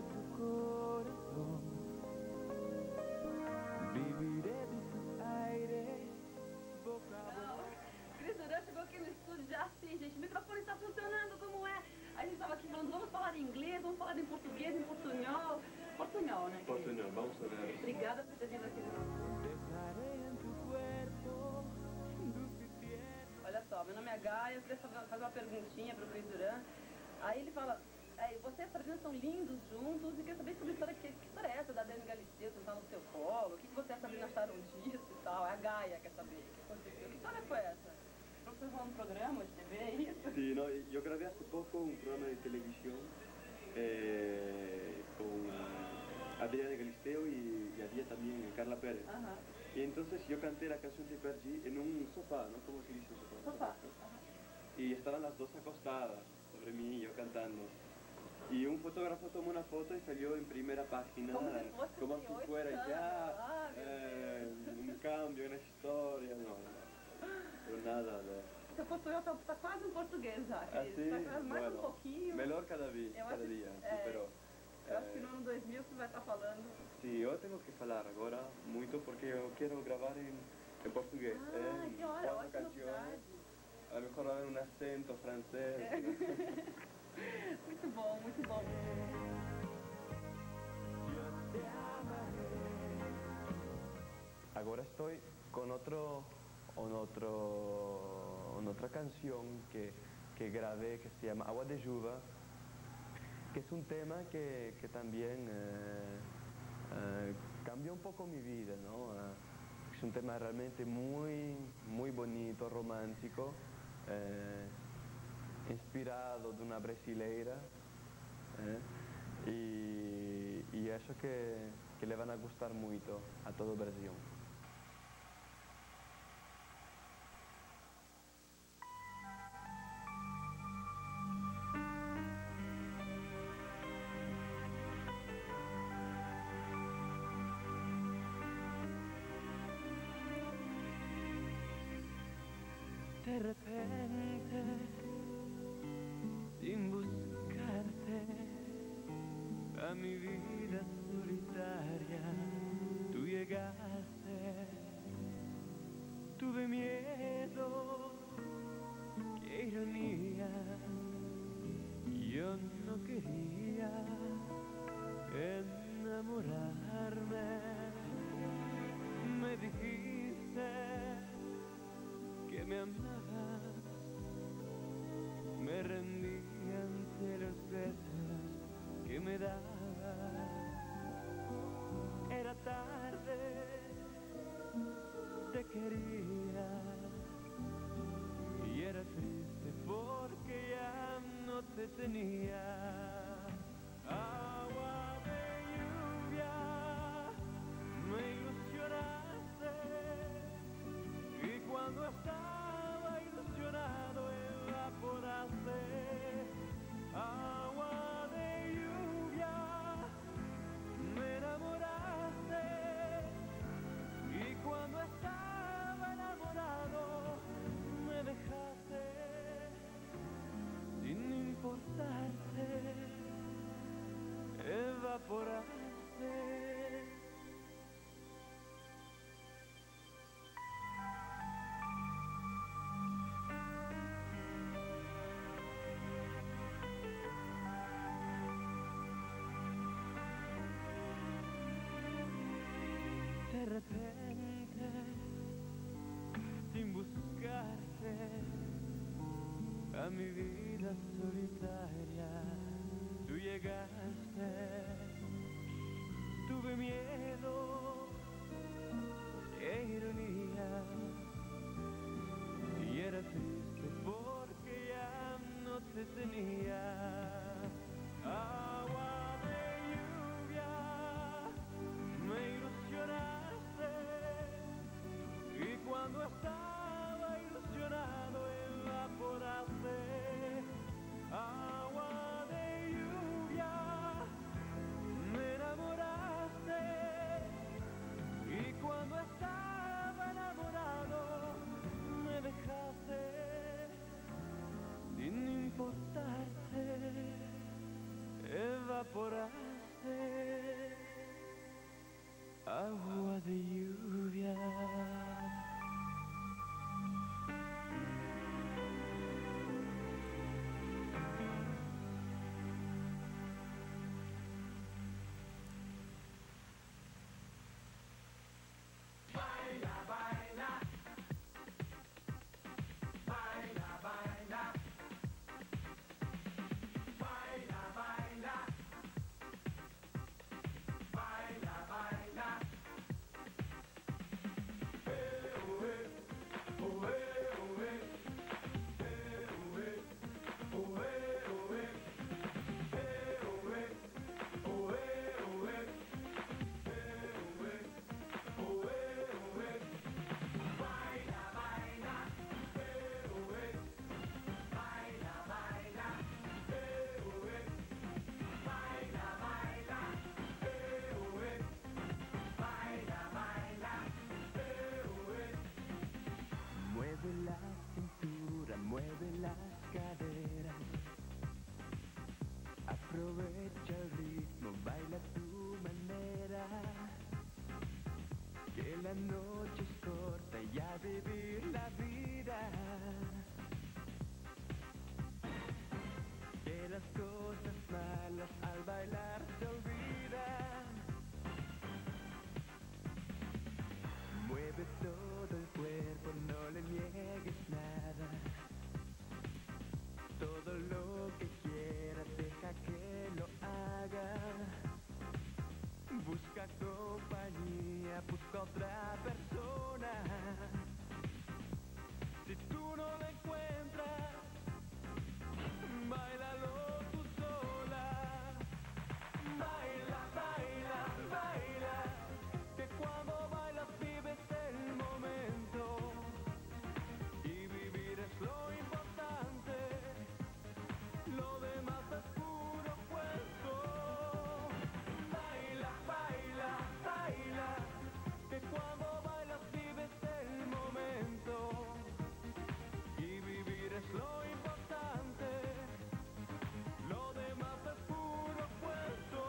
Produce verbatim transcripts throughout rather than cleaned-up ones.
tu corazón. Viviré de tu aire, boca a boca. Cris Duran chegou aqui no estúdio já assim, gente, o microfone está funcionando como é. Aí a gente estava aqui falando, vamos falar em inglês, vamos falar em português, em portunhol. Portunhol, né? Portunhol, vamos a ver. Obrigada por ter vindo aqui. Dejaré en tu cuerpo dulce tierno. Olha só, meu nome é Gaia, eu queria fazer uma perguntinha para o Cris Duran. Aí ele fala, é, você e a Sabrina são lindos juntos, e queria saber sobre a história, que, que história é essa da Dani Galisteu sentar no seu colo, o que, que você e a Sabrina acharam disso e tal. É a Gaia quer saber o que aconteceu. Que história foi essa? Você falou no programa de T V, é isso? Sí, no, yo grabé hace poco un programa de televisión eh, con Adriana Galisteo y, y había también Carla Pérez. Ajá. Y entonces yo canté la canción de Perdí en un sofá, ¿no? ¿Cómo se dice sofá? Sofá. ¿No? Y estaban las dos acostadas sobre mí y yo cantando. Y un fotógrafo tomó una foto y salió en primera página, Como si fuese como de si ocho fuera años. ya Ah, eh, un cambio en la historia, no, no. Pero nada, de... Seu portunhol tá, tá quase um português já, Cris. Assim, Tá quase mais bueno, um pouquinho. melhor cada vez, Eu cada acho- dia, é, pero... Eu acho que no ano dois mil você vai estar falando. Sí, yo tengo que hablar ahora mucho porque yo quiero grabar en, en portugués. Ah, ¿eh? que hora, Cuatro ótima canciones, cidade. a lo mejor haber un acento francés. É. Muito bom, muito bom. Yo te amaré. Ahora estoy con otro, con otro, con otra canción que, que grabé que se llama Agua de Lluvia, que es un tema que, que también eh, eh, cambió un poco mi vida, ¿no? Eh, es un tema realmente muy, muy bonito, romántico, eh, inspirado de una brasileira, eh, y, y eso que, que le van a gustar mucho a todo Brasil. De repente, sin buscarte, a mi vida solitaria, tú llegaste. Tuve miedo, qué ironía, yo no quería enamorarme. Me dijiste que me amabas, me rendí ante los besos que me dabas. Era tarde, te quería y era triste porque ya no te tenía. Agua de lluvia, me ilusionaste y cuando estaba ilusionado evaporaste. Agua de lluvia, me enamoraste y cuando estaba enamorado me dejaste sin importarte, evaporaste. De repente, sin buscarte, a mi vida solitaria, tú llegaste. Tuve miedo, qué ironía, y era triste porque ya no te tenía. Agua de lluvia, me ilusionaste y cuando estaba ilusionado evaporaste. Agua de lluvia, me enamoraste y cuando estaba enamorado me dejaste sin importarte, evaporaste. ser agua de lluvia. Mueve la cintura, mueve las caderas, aprovecha el ritmo, baila a tu manera, que la noche es corta y a vivir la vida, que las cosas malas al bailar se olvidan. Mueve todo el cuerpo, no le niegues nada. Todo lo que quieras, deja que lo haga. Busca compañía, busca otra persona. Si tú no la encuentras, báilalo tú sola. Baila, baila, baila, que cuando bailas vives el momento, y vivir es lo importante, lo demás es puro cuento. Baila, baila, baila, que cuando bailas vives el momento, y vivir es lo importante, lo demás es puro cuento.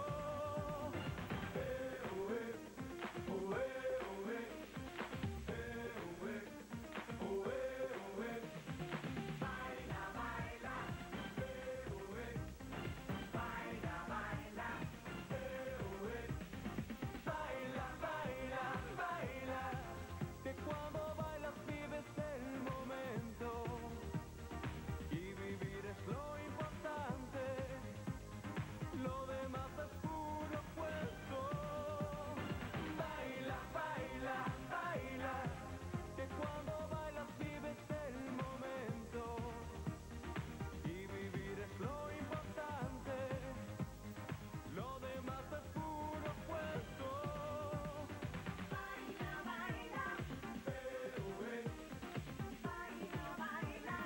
Baila, baila, baila, que cuando bailas vives el momento, y vivir es lo importante, lo demás es puro cuento. Baila, baila, baila, que cuando bailas vives el momento, y vivir es lo importante, lo demás es puro cuento. Baila, baila, baila, baila,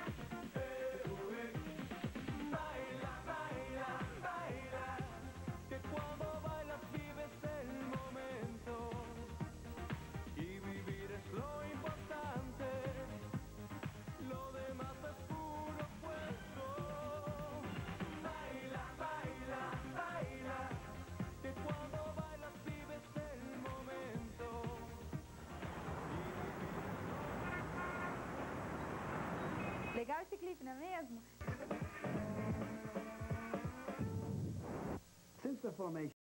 baila, baila, baila, que cuando bailas vives el momento, y vivir es lo importante, lo demás es puro cuento. Baila, baila, baila, que cuando bailas vives el momento, Legal esse clipe, não é mesmo? Since the formation